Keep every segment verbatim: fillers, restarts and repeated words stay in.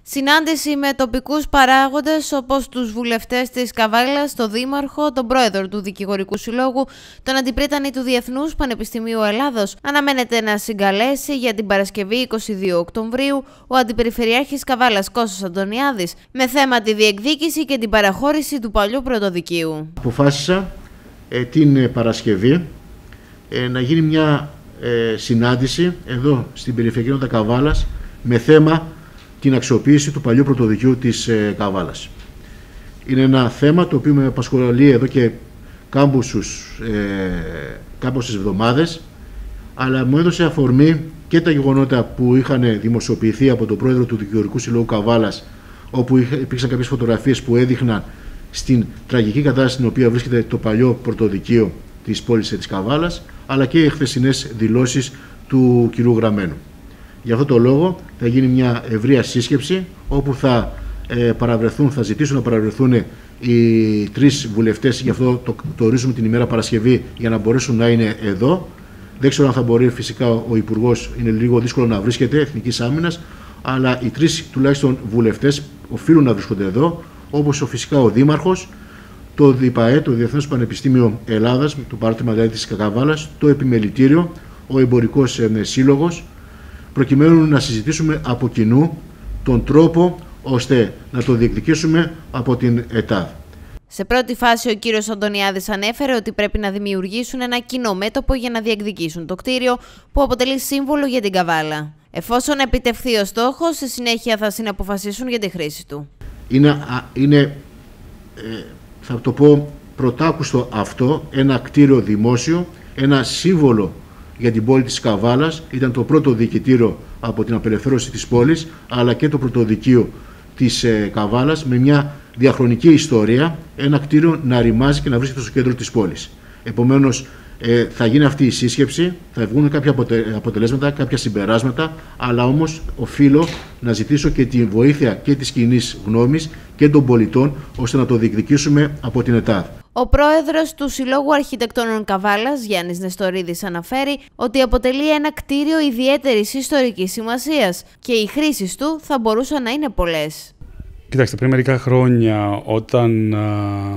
Συνάντηση με τοπικούς παράγοντες όπως τους βουλευτές της Καβάλας, τον Δήμαρχο, τον Πρόεδρο του Δικηγορικού Συλλόγου, τον Αντιπρίτανη του Διεθνούς Πανεπιστημίου Ελλάδος αναμένεται να συγκαλέσει για την Παρασκευή είκοσι δύο Οκτωβρίου ο Αντιπεριφερειάρχης Καβάλας Κώστας Αντωνιάδης με θέμα τη διεκδίκηση και την παραχώρηση του παλιού πρωτοδικείου. Αποφάσισα ε, την Παρασκευή ε, να γίνει μια ε, συνάντηση εδώ στην περιφερειακή ενότητα Καβάλας με θέμα την αξιοποίηση του παλιού πρωτοδικείου της ε, Καβάλας. Είναι ένα θέμα το οποίο με απασχολεί εδώ και κάμποσους, ε, κάμποσες εβδομάδες, αλλά μου έδωσε αφορμή και τα γεγονότα που είχαν δημοσιοποιηθεί από τον Πρόεδρο του Δικηγορικού Συλλόγου Καβάλας, όπου υπήρξαν κάποιες φωτογραφίες που έδειχναν στην τραγική κατάσταση στην οποία βρίσκεται το παλιό πρωτοδικείο της πόλης της Καβάλας, αλλά και οι χθεσινές δηλώσεις του κ. Γραμμένου. Γι' αυτό το λόγο θα γίνει μια ευρεία σύσκεψη όπου θα ε, παραβρεθούν, θα ζητήσουν να παραβρεθούν οι τρεις βουλευτές, γι' αυτό το, το ορίζουμε την ημέρα Παρασκευή για να μπορέσουν να είναι εδώ. Δεν ξέρω αν θα μπορεί, φυσικά ο Υπουργός είναι λίγο δύσκολο να βρίσκεται, Εθνικής Άμυνας, αλλά οι τρεις τουλάχιστον βουλευτές οφείλουν να βρίσκονται εδώ, όπως φυσικά ο Δήμαρχος, το ΔΙΠΑΕ, το Διεθνές Πανεπιστήμιο Ελλάδας, το παράρτημα δηλαδή της Καβάλας, το Επιμελητήριο, ο Εμπορικός Σύλλογος, προκειμένου να συζητήσουμε από κοινού τον τρόπο ώστε να το διεκδικήσουμε από την ΕΤΑΔ. Σε πρώτη φάση ο κύριος Αντωνιάδης ανέφερε ότι πρέπει να δημιουργήσουν ένα κοινό μέτωπο για να διεκδικήσουν το κτίριο που αποτελεί σύμβολο για την Καβάλα. Εφόσον επιτευχθεί ο στόχος, στη συνέχεια θα συναποφασίσουν για τη χρήση του. Είναι, είναι ε, θα το πω πρωτάκουστο αυτό, ένα κτίριο δημόσιο, ένα σύμβολο για την πόλη της Καβάλας. Ήταν το πρώτο διοικητήριο από την απελευθέρωση της πόλης, αλλά και το πρωτοδικείο της ε, Καβάλας, με μια διαχρονική ιστορία, ένα κτίριο να ρημάζει και να βρίσκεται στο κέντρο της πόλης. Επομένως, ε, θα γίνει αυτή η σύσκεψη, θα βγουν κάποια αποτε, αποτελέσματα, κάποια συμπεράσματα, αλλά όμως οφείλω να ζητήσω και τη βοήθεια και της κοινής γνώμης και των πολιτών, ώστε να το διεκδικήσουμε από την ΕΤΑΔ. Ο πρόεδρος του Συλλόγου Αρχιτεκτόνων Καβάλας, Γιάννης Νεστορίδης, αναφέρει ότι αποτελεί ένα κτίριο ιδιαίτερης ιστορικής σημασίας και οι χρήσεις του θα μπορούσαν να είναι πολλές. Κοιτάξτε, πριν μερικά χρόνια, όταν α,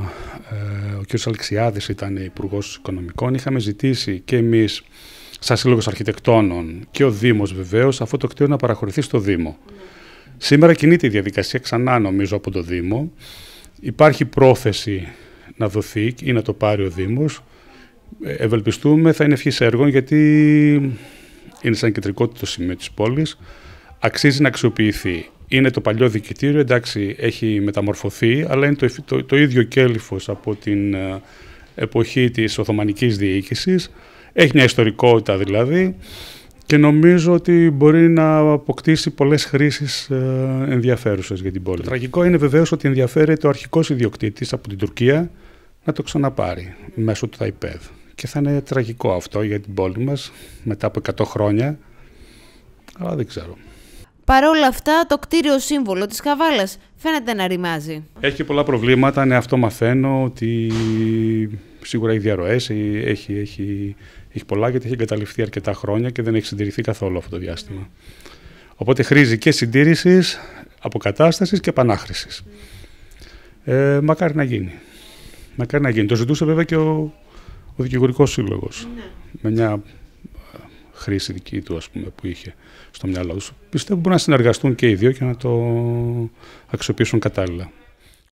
ε, ο κ. Αλεξιάδης ήταν Υπουργός Οικονομικών, είχαμε ζητήσει και εμείς, σαν Σύλλογος Αρχιτεκτόνων και ο Δήμος βεβαίως, αυτό το κτίριο να παραχωρηθεί στο Δήμο. Mm. Σήμερα κινείται η διαδικασία ξανά, νομίζω, από το Δήμο. Υπάρχει πρόθεση να δοθεί ή να το πάρει ο Δήμος. Ευελπιστούμε, θα είναι ευχής έργων, γιατί είναι σαν κεντρικότητα το σημείο της πόλης. Αξίζει να αξιοποιηθεί. Είναι το παλιό διοικητήριο, εντάξει, έχει μεταμορφωθεί, αλλά είναι το, το, το ίδιο κέλυφος από την ε, εποχή της Οθωμανικής διοίκησης. Έχει μια ιστορικότητα δηλαδή και νομίζω ότι μπορεί να αποκτήσει πολλές χρήσεις ε, ενδιαφέρουσες για την πόλη. Το τραγικό είναι βεβαίως ότι ενδιαφέρεται ο αρχικός ιδιοκτήτης από την Τουρκία να το ξαναπάρει μέσω του ΤΑΙΠΕΔ. Και θα είναι τραγικό αυτό για την πόλη μας μετά από εκατό χρόνια, αλλά δεν ξέρω. Παρ' όλα αυτά, το κτίριο σύμβολο της Καβάλας φαίνεται να ρημάζει. Έχει πολλά προβλήματα, ναι, αυτό μαθαίνω, ότι σίγουρα έχει διαρροές, έχει, έχει, έχει πολλά, γιατί έχει εγκαταλειφθεί αρκετά χρόνια και δεν έχει συντηρηθεί καθόλου αυτό το διάστημα. Οπότε χρήζει και συντήρησης, αποκατάστασης και επανάχρησης. Ε, μακάρι να γίνει. Μακάρι να γίνει. Το ζητούσε βέβαια και ο, ο Δικηγορικός Σύλλογος, ναι, με μια χρήση δική του, ας πούμε, που είχε στο μυαλό του. Πιστεύω μπορούν να συνεργαστούν και οι δύο και να το αξιοποιήσουν κατάλληλα.